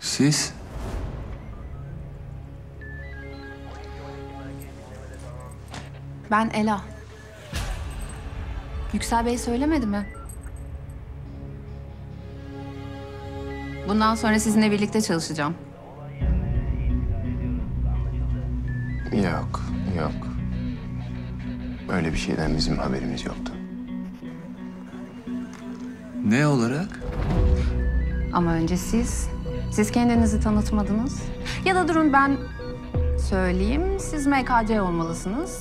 Siz? Ben Ela. Yüksel Bey söylemedi mi? Bundan sonra sizinle birlikte çalışacağım. Yok, yok. Öyle bir şeyden bizim haberimiz yoktu. Ne olarak? Ama önce siz kendinizi tanıtmadınız. Ya da durun ben söyleyeyim, siz MKC olmalısınız.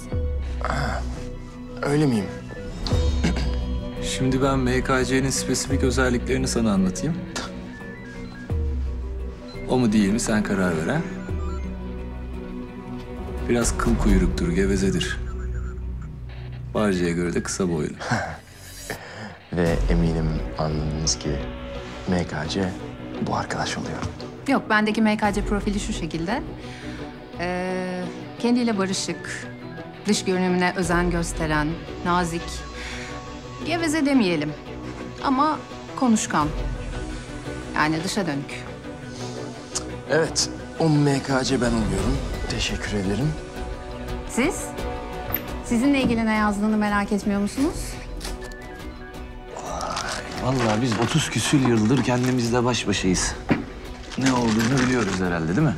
Öyle miyim? Şimdi ben MKC'nin spesifik özelliklerini sana anlatayım. O mu değil mi sen karar ver ha? Biraz kıl kuyruktur, gevezedir. Barca'ya göre de kısa boylu. Ve eminim anladınız ki MKC bu arkadaş oluyor. Yok, bendeki MKC profili şu şekilde. Kendiyle barışık, dış görünümüne özen gösteren, nazik, geveze demeyelim ama konuşkan. Yani dışa dönük. Evet, o MKC ben oluyorum. Teşekkür ederim. Siz? Sizinle ilgili ne yazdığını merak etmiyor musunuz? Vallahi biz 30 küsür yıldır kendimizle baş başayız. Ne olduğunu biliyoruz herhalde değil mi?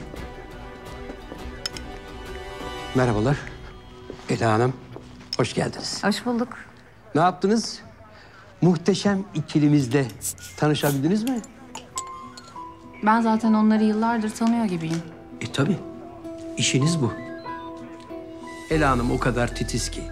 Merhabalar. Ela Hanım, hoş geldiniz. Hoş bulduk. Ne yaptınız? Muhteşem ikilimizle tanışabildiniz mi? Ben zaten onları yıllardır tanıyor gibiyim. Tabii. İşiniz bu. Ela Hanım o kadar titiz ki.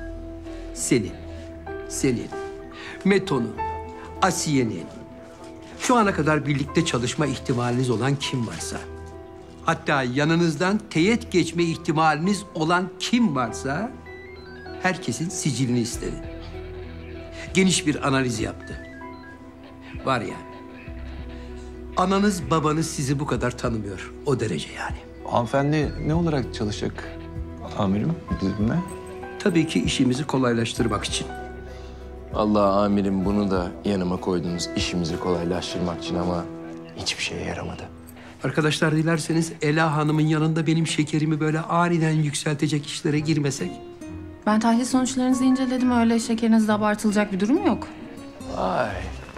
Senin, Meto'nun, Asiye'nin, şu ana kadar birlikte çalışma ihtimaliniz olan kim varsa, hatta yanınızdan teyit geçme ihtimaliniz olan kim varsa herkesin sicilini istedi. Geniş bir analiz yaptı. Var ya, ananız babanız sizi bu kadar tanımıyor. O derece yani. Hanımefendi ne olarak çalışacak amirim bizimle? Tabii ki işimizi kolaylaştırmak için. Allah amirim bunu da yanıma koydunuz işimizi kolaylaştırmak için ama hiçbir şeye yaramadı. Arkadaşlar dilerseniz Ela Hanım'ın yanında benim şekerimi böyle aniden yükseltecek işlere girmesek. Ben tahlil sonuçlarınızı inceledim. Öyle şekerinizde abartılacak bir durum yok. Ay.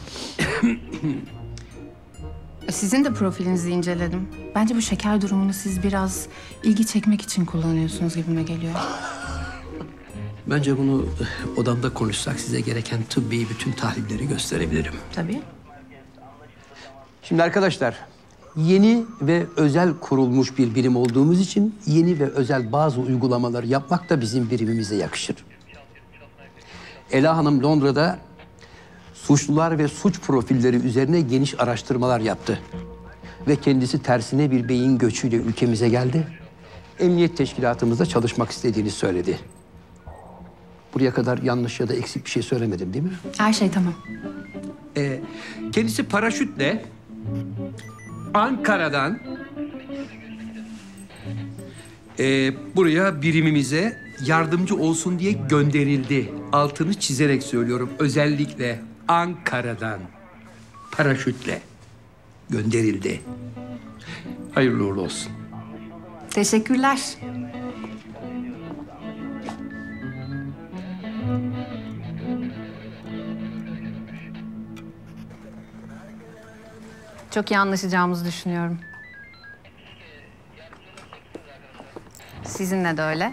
Sizin de profilinizi inceledim. Bence bu şeker durumunu siz biraz ilgi çekmek için kullanıyorsunuz gibime geliyor. Bence bunu odamda konuşsak size gereken tıbbi bütün tahlilleri gösterebilirim. Tabii. Şimdi arkadaşlar, yeni ve özel kurulmuş bir birim olduğumuz için yeni ve özel bazı uygulamalar yapmak da bizim birimimize yakışır. Ela Hanım Londra'da suçlular ve suç profilleri üzerine geniş araştırmalar yaptı. Ve kendisi tersine bir beyin göçüyle ülkemize geldi. Emniyet teşkilatımızda çalışmak istediğini söyledi. Buraya kadar yanlış ya da eksik bir şey söylemedim değil mi? Her şey tamam. Kendisi paraşütle Ankara'dan buraya birimimize yardımcı olsun diye gönderildi. Altını çizerek söylüyorum. Özellikle Ankara'dan paraşütle gönderildi. Hayırlı uğurlu olsun. Teşekkürler. Çok iyi anlaşacağımızı düşünüyorum. Sizinle de öyle.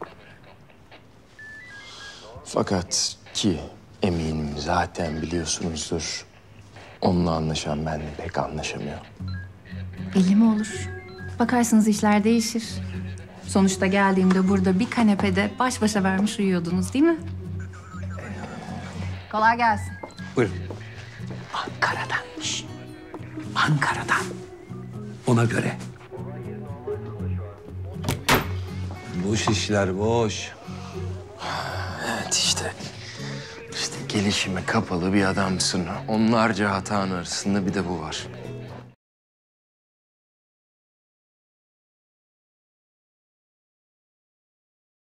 Fakat ki eminim zaten biliyorsunuzdur. Onunla anlaşan benimle pek anlaşamıyor. Belli mi olur? Bakarsınız işler değişir. Sonuçta geldiğimde burada bir kanepede baş başa vermiş uyuyordunuz değil mi? Kolay gelsin. Buyurun. Ankara'dan. Şişt. Ankara'dan. Ona göre. Boş işler boş. Evet işte. İşte gelişime kapalı bir adamsın. Onlarca hatanın arasında bir de bu var.